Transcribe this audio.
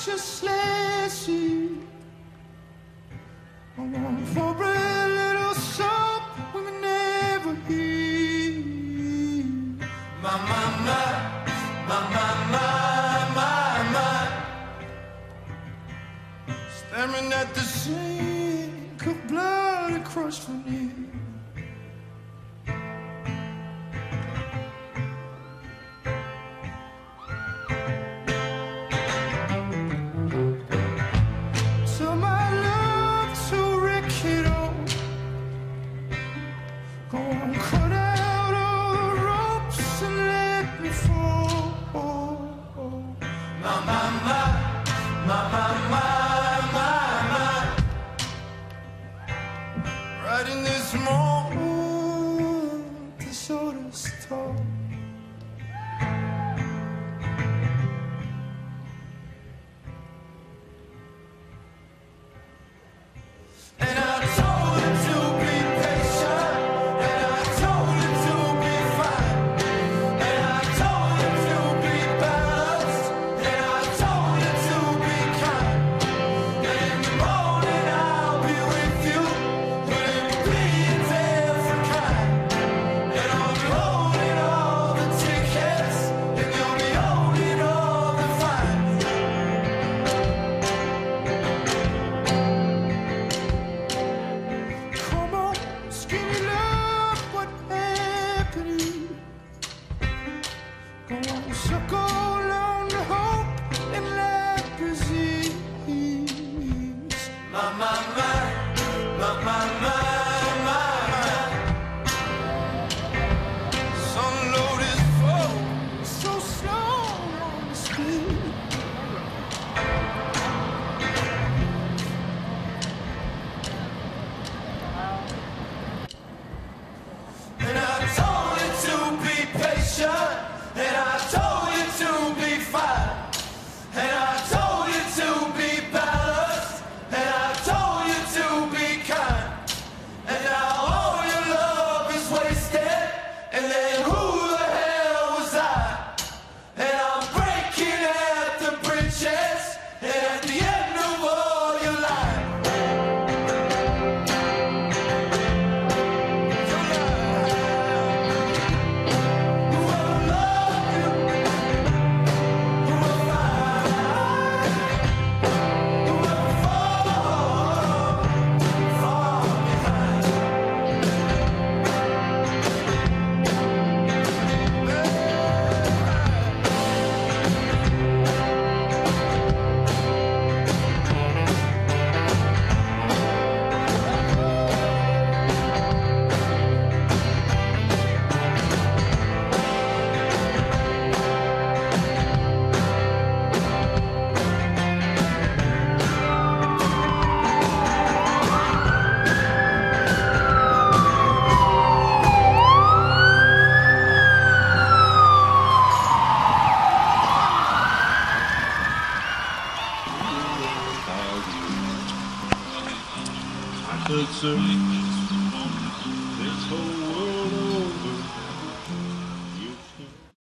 anxiously. I want for a little song we may never hear. My, my, my, my, my, my, my, my. Staring at the sink of blood across from you. Right in this moment, the shoulders tall. And I told her to be patient, and I told her to be fine, and I told her to be balanced, and I told her to be kind. And in the morning I'll be with you, but in the being's every kind. And I'll be holding all the tickets, and you'll be holding all the fines. Come on, skinny love, what happened? Go on, suckle on the hope and leprosy. My, my, my, my, my, my, my. Sun load is full, so slow on the speed. And I told you to be patient, and I told you to be fine, and I told you to be balanced, and I told you to be kind. And now all your love is wasted, and then who the hell was I? And I'm breaking at the bridges, and at the end of all your life. Whoever loved you, whoever find, whoever fall behind. I could search this whole